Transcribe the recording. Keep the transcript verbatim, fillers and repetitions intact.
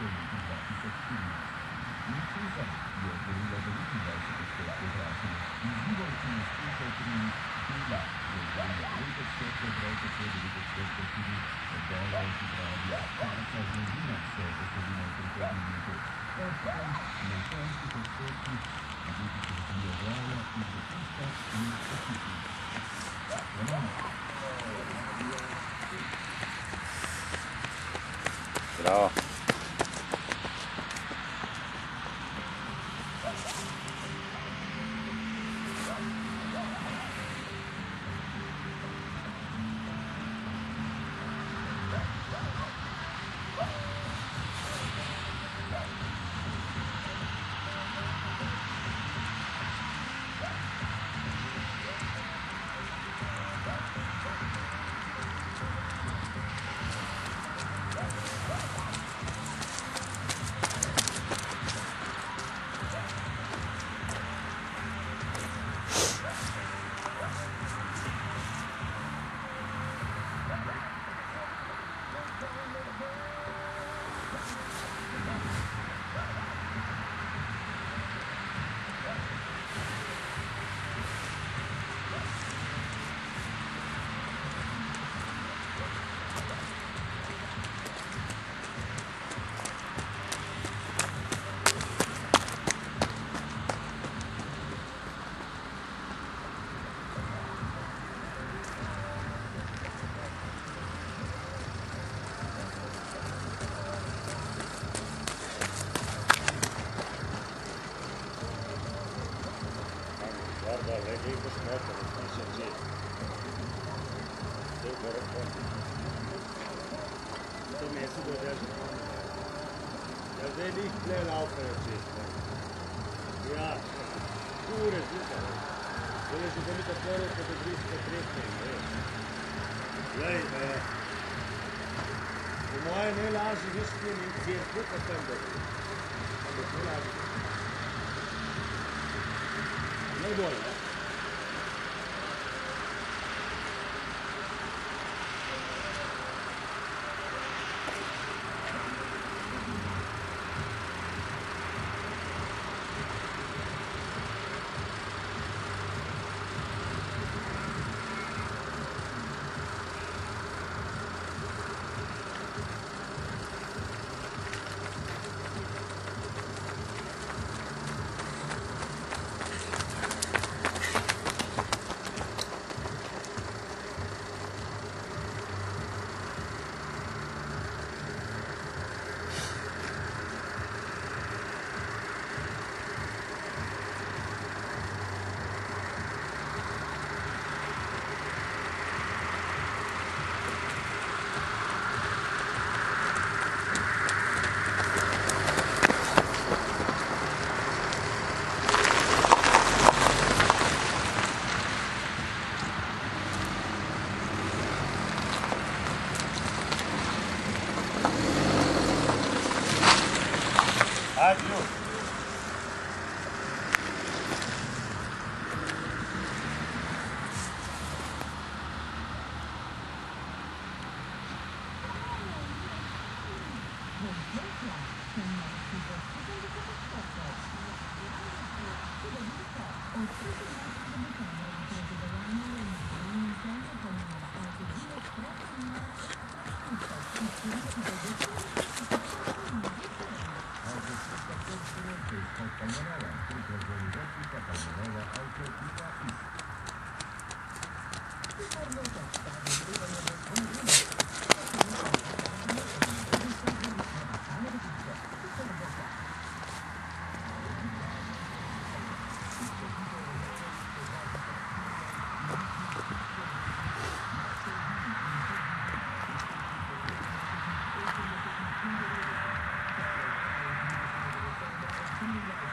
Bravo. Guarda, lei devi smettere, non si accende. Devo fare un po'. Tutto messo dove adesso. Da lei lì le laufen accende. Ja, pure tutto. Dove si come da fuori per il rischio triste. Lei, eh. Po moje najlažji riski ni cerkve, pa tam da je. Ampak najlažji. Najbolj, ne? Adiós. Thank you.